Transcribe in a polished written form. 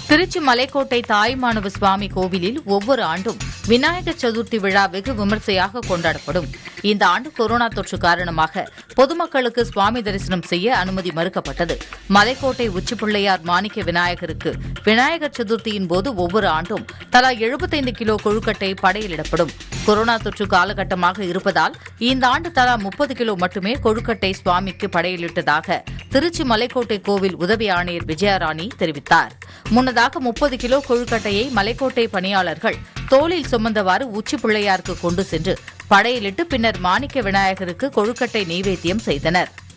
திருச்சி மலைக்கோட்டை தாயுமானவ சுவாமி கோவிலில் ஒவ்வொரு ஆண்டும் விநாயகர் சதுர்த்தி விழா வெகு விமர்சையாக கொண்டாடப்படும். இந்த ஆண்டு கொரோனா தொற்று காரணமாக பொதுமக்களுக்கு சுவாமி தரிசனம் செய்ய அனுமதி மறுக்கப்பட்டது. மலைக்கோட்டை உச்சிப்பிள்ளையார் மாணிக்க விநாயகருக்கு விநாயகர் சதுர்த்தியின் போது ஒவ்வொரு ஆண்டும் தலா 75 கிலோ கொழுக்கட்டை படையலிடப்படும். கொரோனா தொற்று காலகட்டமாக இருப்பதால் இந்த ஆண்டு தலா 30 கிலோ மட்டுமே கொழுக்கட்டை சுவாமிக்கு படையலிட்டதாக திருச்சி மலைக்கோட்டை கோவில் உதவி ஆணையர் விஜயராணி தெரிவித்தார். முன்னதாக 30 கிலோ கொழுக்கட்டையை மலைக்கோட்டை பணியாளர்கள் தோளில் சுமந்தவாறு உச்சி பிள்ளையாருக்கு கொண்டு சென்று படையலிட்டு பின்னர் மாணிக்க விநாயகருக்கு கொழுக்கட்டை நெய்வேத்தியம் செய்தனர்.